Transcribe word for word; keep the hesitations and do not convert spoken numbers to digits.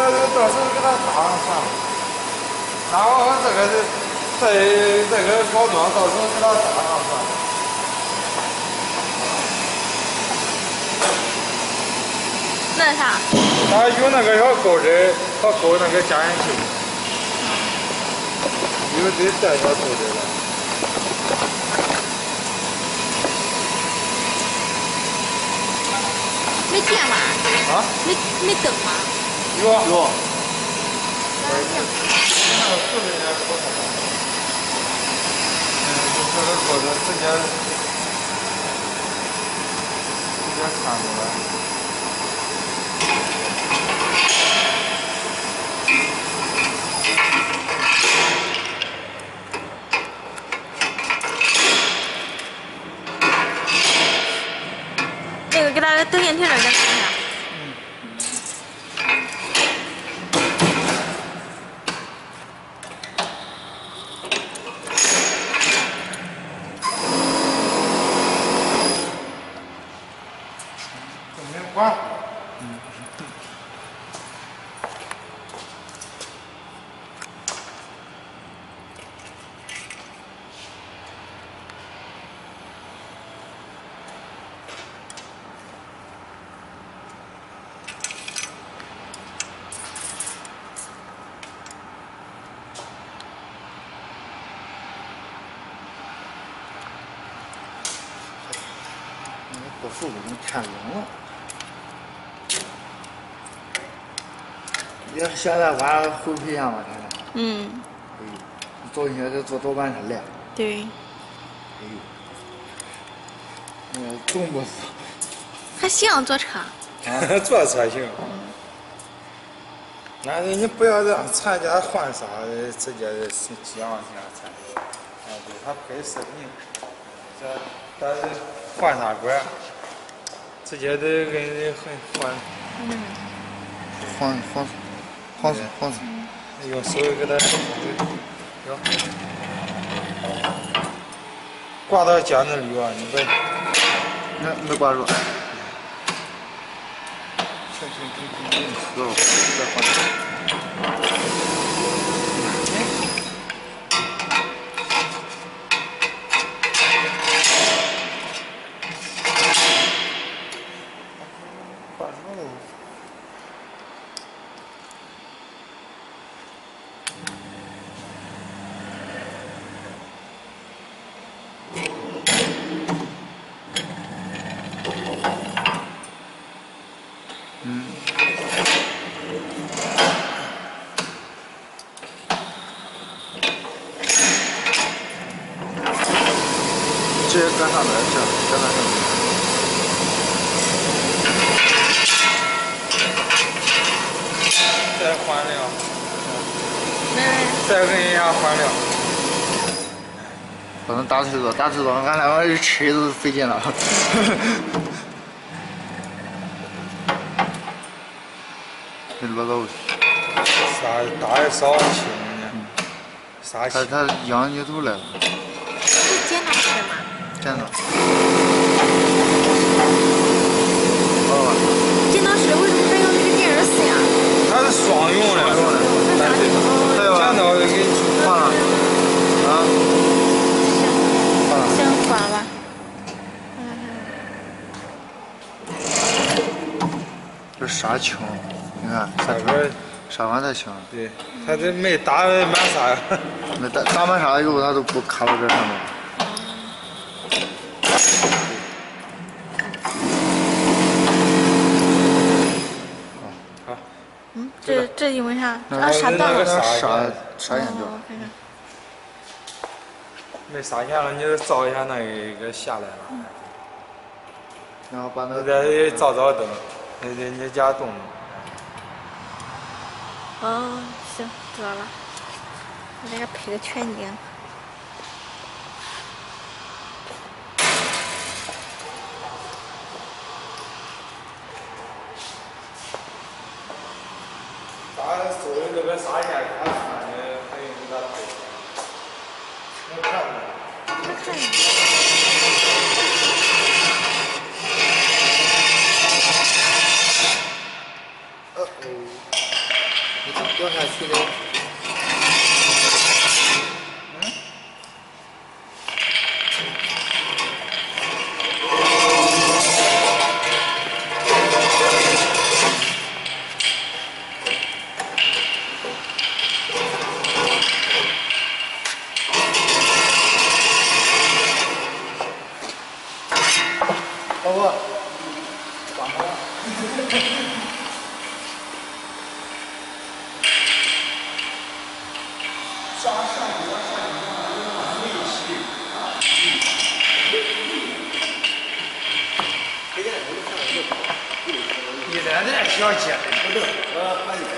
这个到时候给它打上算了。打完后这个是再这个包装，到时候给它打上算了。 那啥？ 它有那个小钩针，它钩那个加盐器，有得带小钩针了。 没电吗？ 啊？ 没没灯吗？ 有啊有。 那行。 那个四十年多少？嗯，就这个钩子直接直接看出来。 那个给他等电瓶那儿再看一下。 没关。 嗯。不服给你看冷了。你现在晚回皮下吗？看看。 嗯。 哎呦，你昨天得做早班车来。 对。 哎呦，那总不是。 还行，坐车。 啊，坐车行。嗯。但是你不要让厂家换啥的，直接几万钱才。啊，对，他拍视频，这但是换啥管，直接得给人换。 嗯。 换换换换。 用手给它，行，挂到肩子里啊，你别， 那没挂住。行行行行，死了，再换。挂住了。嗯。直接搁上面去，搁那上面。 再换料。 没没。 再跟人家换料。 不能打推子，打推子，俺两个人吃都费劲了。没落到。 啥大的少轻呢？啥轻？ 他他养泥土来了。 是剪刀石吗？ 剪刀。哦。 剪刀石为什么还有那个电热丝呀？ 它是双用的。双用的。剪刀给你换了。啊。换了。 行，换了吧。 这沙轻，你看这个沙管太轻了。 对，它这没打满沙。 没打打满沙以后，它都不卡到这上面。 好。 嗯，这这因为啥？ 啊， 沙到了。 沙沙沙眼角。 我看看。 没沙线了，你就照一下那个下来了。 然后把那个。 再照照灯，那那你家动。 哦，行，知道了。我给它配个全景。 咱所有这个沙线，他看的还用给他配。能看吗？ 能看见。 呃哦。 掉下去的。嗯。老婆，关门了。你在这小姐，不对，我把你。